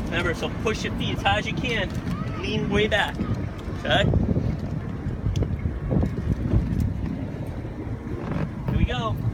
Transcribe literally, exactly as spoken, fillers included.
Remember, so push your feet as high as you can. Lean way back. Okay? Here we go.